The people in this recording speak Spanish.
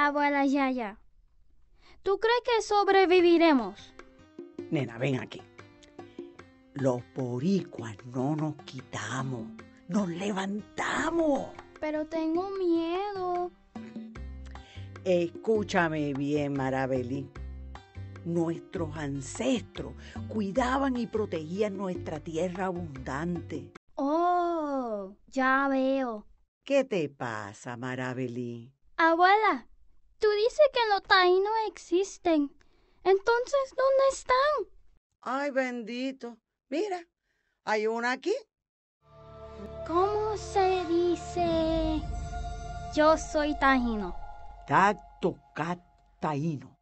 abuela Yaya. ¿Tú crees que sobreviviremos? Nena, ven aquí. Los boricuas no nos quitamos, nos levantamos. Pero tengo miedo. Escúchame bien, Marabelí. Nuestros ancestros cuidaban y protegían nuestra tierra abundante. Oh, ya veo. ¿Qué te pasa, Marabelí? Abuela, tú dices que los taínos existen. Entonces, ¿dónde están? Ay, bendito. Mira, hay una aquí. ¿Cómo se dice? Yo soy taíno. Tacto cat taíno.